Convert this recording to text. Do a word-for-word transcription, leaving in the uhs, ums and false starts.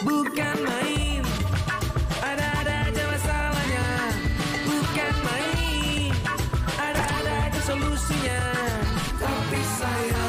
bukan main. Ada-ada aja masalahnya, bukan main. Ada-ada aja solusinya, tapi saya